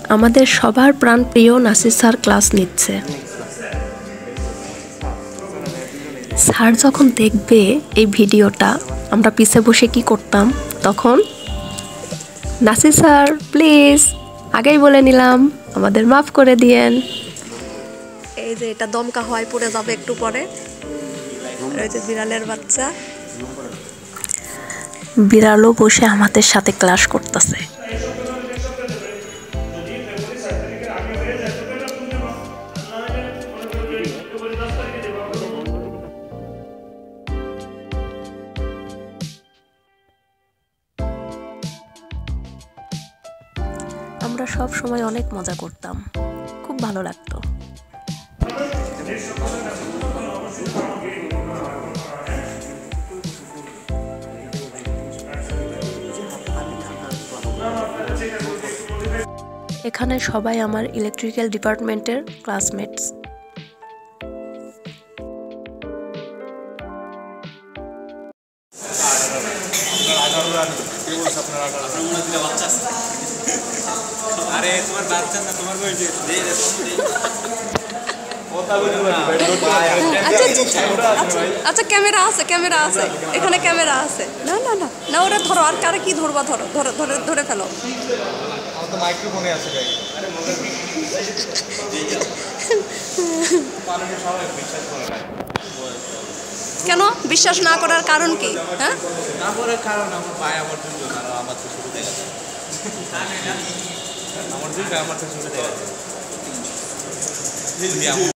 আমাদের সবার প্রাণপ্রিয় নাসির স্যার ক্লাস নিচ্ছে। স্যার যখন দেখবে এই ভিডিওটা, আমরা পিছে বসে কি করতাম তখন, নাসির স্যার প্লিজ আগেই বলে নিলাম আমাদের মাফ করে দিয়েন। এই যে এটা দমকা হয় পড়ে যাবে একটু পরে। এই যে বিড়ালের বাচ্চা, বিড়ালও বসে আমাদের সাথে ক্লাস করতেছে। আমরা সব সময় অনেক মজা করতাম, খুব ভালো লাগতো। এখানে সবাই আমার ইলেকট্রিক্যাল ডিপার্টমেন্টের ক্লাসমেটস। আচ্ছা ক্যামেরা আছে, ক্যামেরা আছে, এখানে ক্যামেরা আছে। না না না না, ওরা ধরো, আর কারে কি ধরবা, ধরো ধরো ধরে ধরে ফেলো। মাইক্রোফোনে আছে কেন বিশ্বাস না করার কারণ কি? হ্যাঁ, না করার কারণ আমার ভাই আমার জন্য, আমার তো শুরু থেকে গেছে, আমার দুই ভাই আমার তো শুরু থেকে গেছে।